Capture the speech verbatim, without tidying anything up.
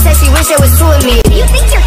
said she wish there was two of me. You think you're